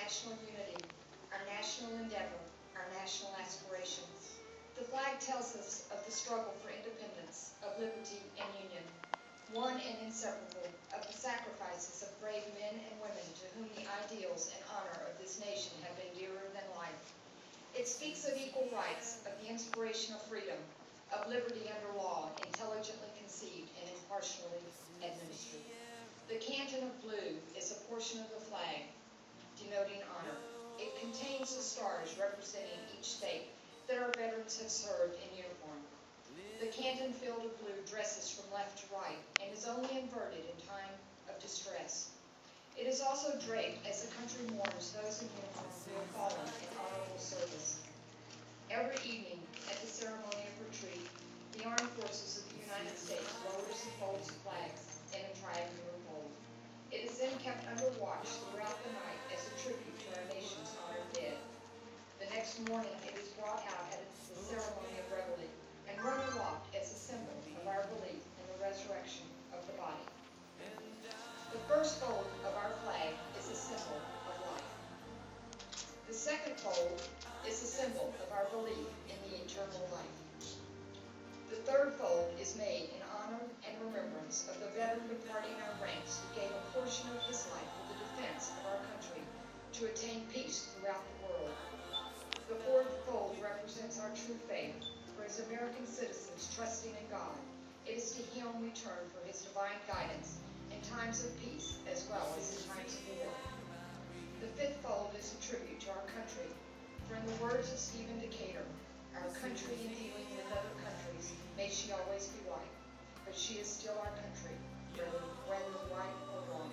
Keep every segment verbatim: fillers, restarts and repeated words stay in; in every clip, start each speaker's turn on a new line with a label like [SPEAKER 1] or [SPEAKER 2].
[SPEAKER 1] national unity, our national endeavor, our national aspirations. The flag tells us of the struggle for independence, of liberty and union, one and inseparable, of the sacrifices of brave men and women to whom the ideals and honor of this nation have been dearer than life. It speaks of equal rights, of the inspiration of freedom, of liberty under law, intelligently conceived and impartially administered. The canton of blue is a portion of the flag denoting honor. It contains the stars representing each state that our veterans have served in uniform. The canton field of blue dresses from left to right and is only inverted in time of distress. It is also draped as the country mourns those in uniform who have fallen in honorable service. Every evening at the ceremony of retreat, the armed forces of the United States lowers and folds flags in a triangular fold. It is then kept under watch throughout the night as a tribute to our nation's honored dead. The next morning, it is brought out at the ceremony of reveille and run aloft as a symbol of our belief in the resurrection of the body. The first fold of our flag is a symbol of life. The second fold is a symbol of our belief in the eternal life. The third fold is made in honor and remembrance of the veteran departing our ranks who gave a portion of his life for the defense of our country to attain peace throughout the world. The fourth fold represents our true faith, for as American citizens trusting in God, it is to Him we turn for His divine guidance in times of peace as well as in times of war. The fifth fold is a tribute to our country, for in the words of Stephen Decatur, our country in dealing with other countries, may she always be white, but she is still our country, whether, whether right or wrong.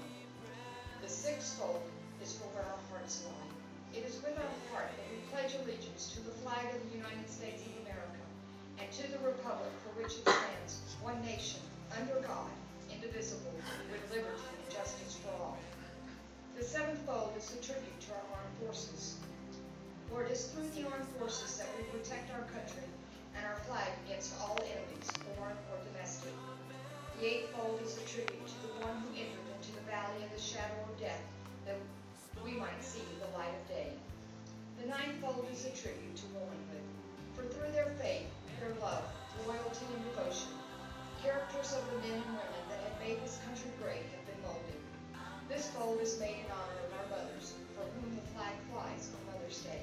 [SPEAKER 1] The sixth fold is for where our hearts lie. It is with our heart that we pledge allegiance to the flag of the United States of America and to the republic for which it stands, one nation, under God, indivisible, with liberty and justice for all. The seventh fold is a tribute to our armed forces. For it is through the armed forces that we protect our country and our flag against all enemies, foreign or domestic. The eighth fold is a tribute to the one who entered into the valley of the shadow of death, that we might see the light of day. The ninth fold is a tribute to womanhood, for through their faith, their love, loyalty, and devotion, characters of the men and women that have made this country great have been molded. This fold is made in honor of our mothers, for whom the flag flies on Mother's Day.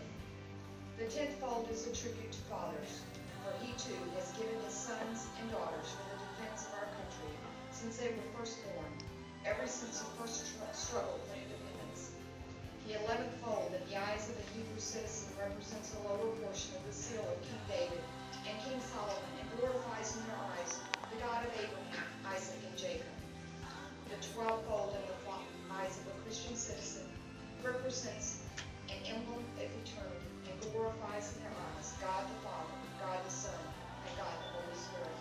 [SPEAKER 1] The tenth fold is a tribute to fathers, for he too has given his sons and daughters for the defense of our country since they were first born, ever since the first struggle for independence. The eleventh fold in the eyes of a Hebrew citizen represents the lower portion of the seal of King David and King Solomon and glorifies in their eyes the God of Abraham, Isaac, and Jacob. The twelfth fold in the eyes of a Christian citizen represents an emblem of eternity and glorifies in their eyes God the Father, God the Son, and God the Holy Spirit.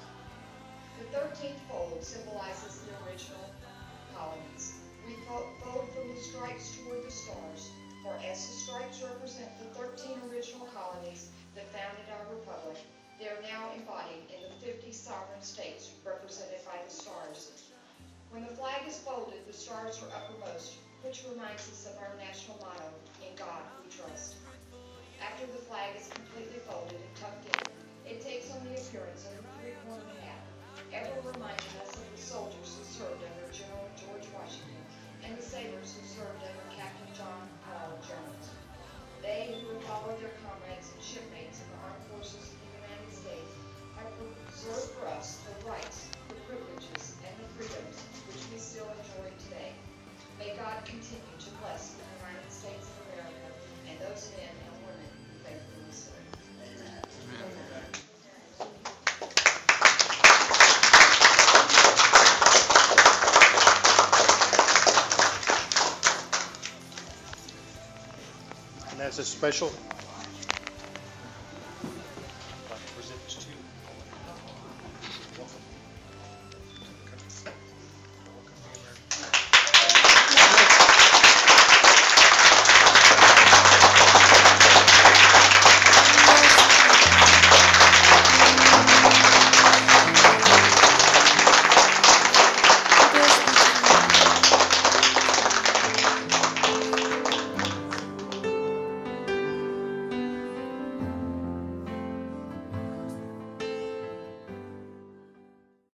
[SPEAKER 1] The thirteenth fold symbolizes the original colonies. We fold from the stripes toward the stars, for as the stripes represent the thirteen original colonies that founded our republic, they are now embodied in the fifty sovereign states represented by the stars. When the flag is folded, the stars are uppermost, which reminds us of our national motto, "In God we trust." After the flag is completely folded and tucked in, it takes on the appearance of a three-cornered hat, ever reminding us of the soldiers who served under General George Washington and the sailors who served under Captain John Paul Jones. They who have followed their comrades and shipmates in the armed forces of the United States have preserved for us the rights, the privileges, and the freedoms which we still enjoy today. May God continue to bless the United States of America and those men and women who faithfully serve. Amen. Amen.
[SPEAKER 2] And that's a special